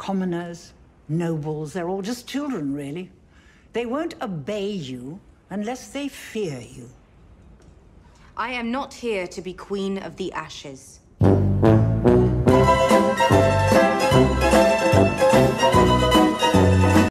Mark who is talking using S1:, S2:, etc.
S1: Commoners, nobles, they're all just children, really. They won't obey you unless they fear you.
S2: I am not here to be Queen of the Ashes.